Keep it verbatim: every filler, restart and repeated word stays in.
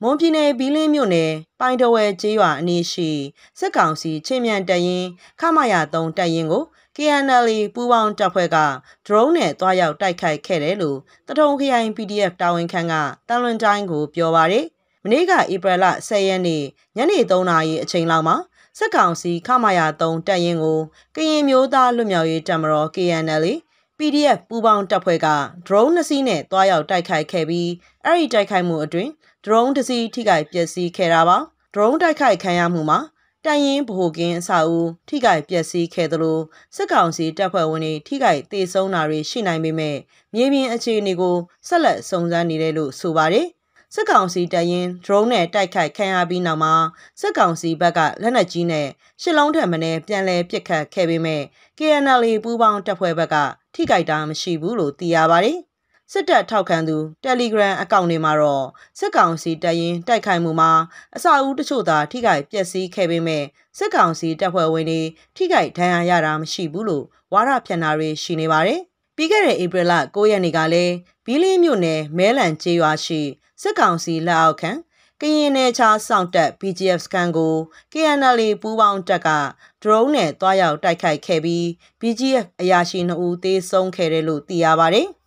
မွန်ပြည်နယ်ဘီလင်းမြို့နယ်ပိုင်တော်ဝဲကျေးရွာအနီးရှိစစ်ကောင်စီချင်းမြန်တပ်ရင်းခမရသုံးတပ်ရင်းကို K N L A ပူးပေါင်းတပ်ဖွဲ့က drone နဲ့တွားရောက်တိုက်ခိုက်ခဲ့တယ်လို့တထုံခရိုင် P D F တာဝန်ခံကတန်လွန်တိုင်းကိုပြောပါတယ်။မနေ့ကဧပြီလဆယ်ရက်နေ့ညနေသုံးနာရီအချိန်လောက်မှာစစ်ကောင်စီခမရသုံးတပ်ရင်းကိုကရင်မျိုးသားလွတ်မြောက်ရေးတပ်မတော် K N L A P D F ပူးပေါင်းတပ်ဖွဲ့က drone နှစ်စီးနဲ့တွားရောက်တိုက်ခိုက်ခဲ့ပြီးအဲ့ဒီတိုက်ခိုက်မှုအတွင်း drone တစ်စီးထိခိုက်ပျက်စီးခဲ့တာပါ drone တိုက်ခိုက်ခံရမှုမှာတပ်ရင်းဗဟိုကင်းအဆောက်အဦထိခိုက်ပျက်စီးခဲ့သလိုစစ်ကောင်စီတပ်ဖွဲ့ဝင်တွေထိခိုက်ဒေဆုံးတာတွေရှိနိုင်ပေမဲ့မြေပြင်အခြေအနေကိုဆက်လက်စုံစမ်းနေတယ်လို့ဆိုပါတယ်စစ်ကောင်စီတပ်ရင်း drone နဲ့တိုက်ခိုက်ခံရပြီးနောက်မှာစစ်ကောင်စီဘက်ကလက်နက်ကြီးနဲ့ရှစ်လုံးထက်မနည်းပြန်လည်ပစ်ခတ်ခဲ့ပေမဲ့ K N L A ပူးပေါင်းတပ်ဖွဲ့ဘက်ကထိခိုက်တာမရှိဘူးလို့သိရပါတယ်စစ်တပ်ထောက်ခံသူ Telegram အကောင့်တွေမှာတော့စစ်ကောင်စီတပ်ရင်းတိုက်ခိုက်မှုမှာအဆောက်အဦတချို့သာထိခိုက်ပျက်စီးခဲ့ပေမဲ့စစ်ကောင်စီတပ်ဖွဲ့ဝင်တွေထိခိုက်ဒဏ်ရာရတာမရှိဘူးလို့ဝါဒဖြန့်တာတွေရှိနေပါတယ်။ပြီးခဲ့တဲ့ဧပြီလကိုးရက်နေ့ကလည်းဘီလင်းမြို့နယ်မဲလန်ကျေးရွာရှိစစ်ကောင်စီလက်အောက်ခံကရင်နယ်ခြားစောင့်တပ် B G F စခန်းကို K N L A ပူးပေါင်းတပ်က drone နဲ့တွားရောက်တိုက်ခိုက်ခဲ့ပြီး B G F အရာရှိနှစ်ဦးသေဆုံးခဲ့တယ်လို့သိရပါတယ်။